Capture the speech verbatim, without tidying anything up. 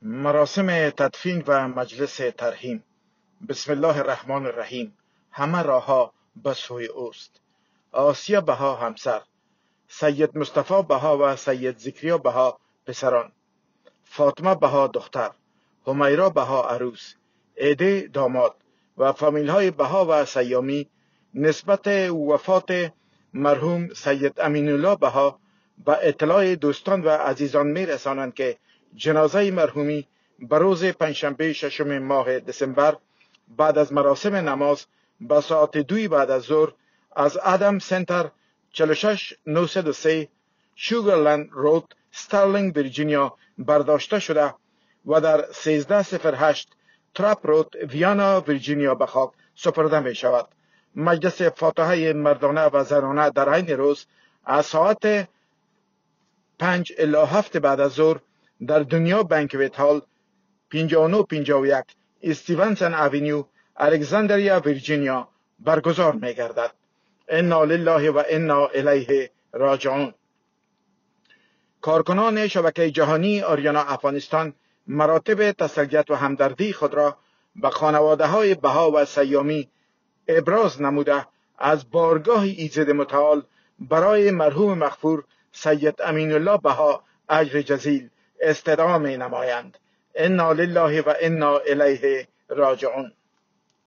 مراسم تدفین و مجلس ترحیم. بسم الله الرحمن الرحیم. همه راهها به سوی اوست. آسیا بها همسر، سید مصطفی بها و سید زکریا بها پسران، فاطمه بها دختر، همیرا بها عروس، عیده داماد و فامیل های بها و سیامی نسبت وفات مرحوم سید امین الله بها به اطلاع دوستان و عزیزان می رسانند که جنازه مرحومی به روز پنجشنبه ششم ماه دسامبر بعد از مراسم نماز به ساعت دوی بعد از ظهر از آدم سنتر چهل و شش نهصد و سه شوگرلند رود، استرلینگ، ویرجینیا برداشته شده و در سیزده صفر هشت تراپ رود، ویانا، ویرجینیا به خاک سپرده می شود. مجلس فاتحه مردانه و زنانه در عین روز از ساعت پنج الی هفت بعد از ظهر در دنیا بانکویت هال پنجاه و نه پنجاه و یک استیونسن اوینیو، الکساندریا، ویرجینیا برگزار می گردد. انا لله و انا الیه راجعون. کارکنان شبکه جهانی آریانا افغانستان مراتب تسلیت و همدردی خود را به خانواده های بها و سیامی ابراز نموده از بارگاه ایزد متعال برای مرحوم مغفور سید امین الله بها اجر جزیل استدعا می نمایند. انا لله و انا الیه راجعون.